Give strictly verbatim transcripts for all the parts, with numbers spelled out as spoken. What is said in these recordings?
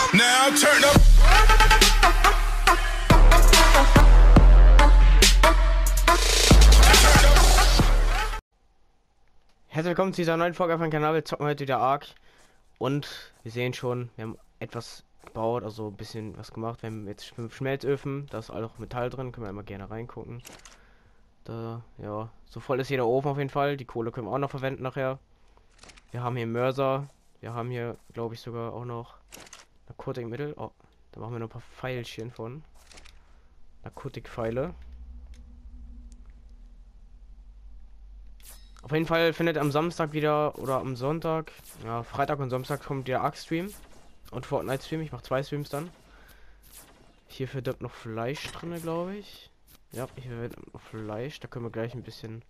Now turn up. Herzlich willkommen zu dieser neuen Folge auf meinem Kanal. Wir zocken heute wieder Ark. Und wir sehen schon, wir haben etwas gebaut, also ein bisschen was gemacht. Wir haben jetzt fünf Schmelzöfen, da ist auch Metall drin, können wir immer gerne reingucken. Da, ja, so voll ist hier der Ofen auf jeden Fall. Die Kohle können wir auch noch verwenden nachher. Wir haben hier Mörser. Wir haben hier, glaube ich, sogar auch noch Narkotikmittel. Oh, da machen wir noch ein paar Pfeilchen von. Narkotikpfeile. Auf jeden Fall findet am Samstag wieder oder am Sonntag, ja, Freitag und Samstag kommt der Ark-Stream und Fortnite-Stream. Ich mache zwei Streams dann. Hier wird noch Fleisch drin, glaube ich. Ja, hier wird noch Fleisch. Da können wir gleich ein bisschen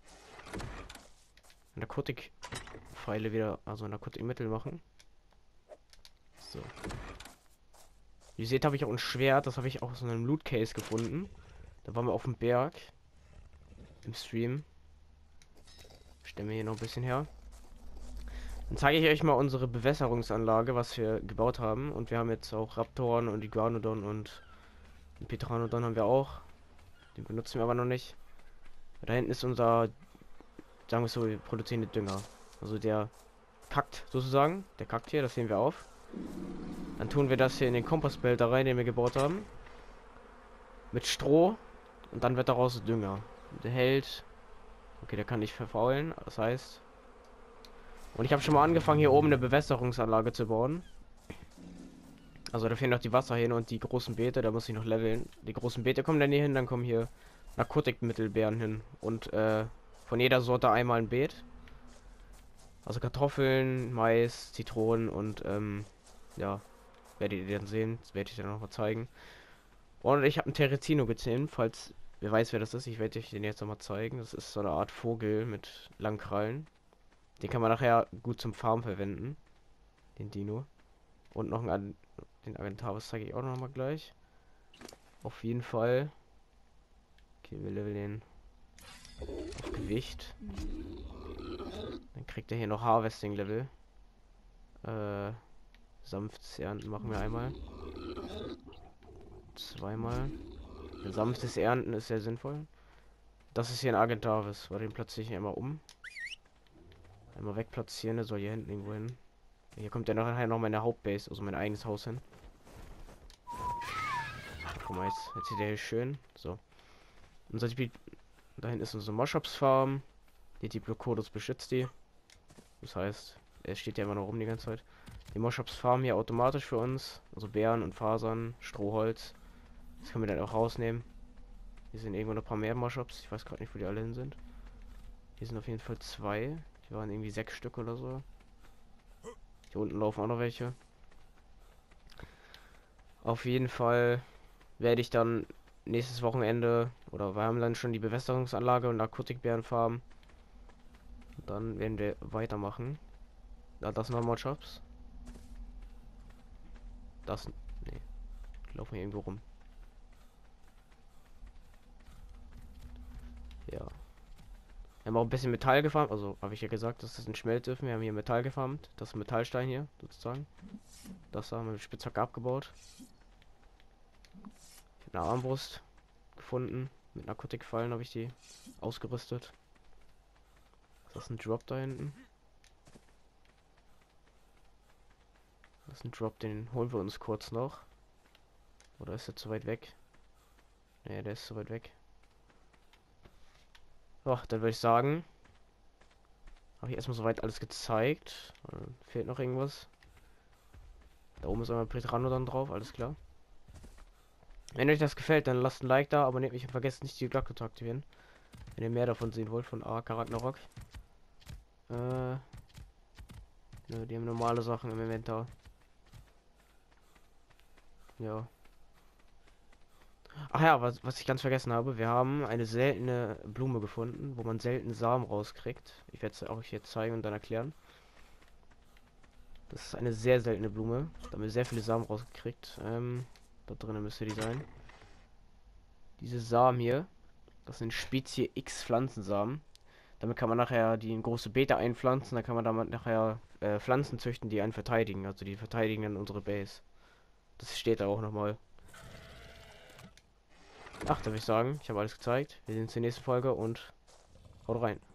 Narkotikpfeile wieder, also Narkotikmittel machen. So. Wie ihr seht, habe ich auch ein Schwert. Das habe ich auch aus so einem Loot-Case gefunden. Da waren wir auf dem Berg im Stream. Stellen wir hier noch ein bisschen her. Dann zeige ich euch mal unsere Bewässerungsanlage, was wir gebaut haben. Und wir haben jetzt auch Raptoren und Iguanodon und einen Pteranodon haben wir auch. Den benutzen wir aber noch nicht. Da hinten ist unser, sagen wir so, produzierende Dünger. Also der kackt sozusagen. Der kackt hier, das sehen wir auf. Dann tun wir das hier in den Kompostbehälter rein, den wir gebaut haben. Mit Stroh. Und dann wird daraus Dünger. Der hält. Okay, der kann nicht verfaulen, das heißt. Und ich habe schon mal angefangen, hier oben eine Bewässerungsanlage zu bauen. Also da fehlen noch die Wasserhähne und die großen Beete, da muss ich noch leveln. Die großen Beete kommen dann hier hin, dann kommen hier Narkotikmittelbeeren hin. Und äh, von jeder Sorte einmal ein Beet. Also Kartoffeln, Mais, Zitronen und ähm, ja, werdet ihr dann sehen. Das werde ich dann noch mal zeigen. Und ich habe einen Terezino gezähmt, falls wer weiß, wer das ist. Ich werde euch den jetzt noch mal zeigen. Das ist so eine Art Vogel mit langen Krallen. Den kann man nachher gut zum Farm verwenden. Den Dino. Und noch einen, den Agentavis zeige ich auch noch mal gleich. Auf jeden Fall. Okay, wir leveln den auf Gewicht. Dann kriegt er hier noch Harvesting Level. Äh, sanftes Ernten machen wir einmal. Zweimal. Ein sanftes Ernten ist sehr sinnvoll. Das ist hier ein Agentavis, weil den platziere ich einmal um. Einmal wegplatzieren, der soll hier hinten irgendwo hin. Hier kommt ja nachher noch meine Hauptbase, also mein eigenes Haus hin. Guck mal, jetzt, jetzt sieht der hier schön. So. Unser Gebiet, da hinten ist unsere Moschops Farm. Die Diplodocus beschützt die. Das heißt, er steht ja immer noch rum die ganze Zeit. Die Moschops Farm hier automatisch für uns. Also Beeren und Fasern, Strohholz. Das können wir dann auch rausnehmen. Hier sind irgendwo noch ein paar mehr Moschops. Ich weiß gerade nicht, wo die alle hin sind. Hier sind auf jeden Fall zwei. Die waren irgendwie sechs Stück oder so. Hier unten laufen auch noch welche. Auf jeden Fall werde ich dann nächstes Wochenende, oder wir haben dann schon die Bewässerungsanlage und Narkotikbeerenfarben. Dann werden wir weitermachen. Ja, das sind nochmal Shops. Das. Nee. Die laufen hier irgendwo rum. Ja. Wir haben auch ein bisschen Metall gefarmt, also habe ich ja gesagt, das ist ein Schmelzöfen. Wir haben hier Metall gefarmt, das ist ein Metallstein hier sozusagen. Das haben wir mit Spitzhacke abgebaut. Ich habe eine Armbrust gefunden, mit Narkotikfallen habe ich die ausgerüstet. Das ist ein Drop da hinten. Das ist ein Drop, den holen wir uns kurz noch. Oder ist er zu weit weg? Ne, der ist zu weit weg. So, dann würde ich sagen, habe ich erstmal soweit alles gezeigt. Äh, fehlt noch irgendwas. Da oben ist einmal Pteranodon drauf, alles klar. Wenn euch das gefällt, dann lasst ein Like da, abonniert mich und vergesst nicht die Glocke zu aktivieren. Wenn ihr mehr davon sehen wollt, von Ark Ragnarok. Äh, ne, die haben normale Sachen im Inventar. Ja. Ach ja, was, was ich ganz vergessen habe, wir haben eine seltene Blume gefunden, wo man selten Samen rauskriegt. Ich werde es auch hier zeigen und dann erklären. Das ist eine sehr seltene Blume. Da haben wir sehr viele Samen rausgekriegt. Ähm, da drinnen müsste die sein. Diese Samen hier, das sind Spezie X Pflanzensamen. Damit kann man nachher die in große Beete einpflanzen. Da kann man damit nachher äh, Pflanzen züchten, die einen verteidigen. Also die verteidigen dann unsere Base. Das steht da auch nochmal. Ach, darf ich sagen, ich habe alles gezeigt. Wir sehen uns in der nächsten Folge und haut rein.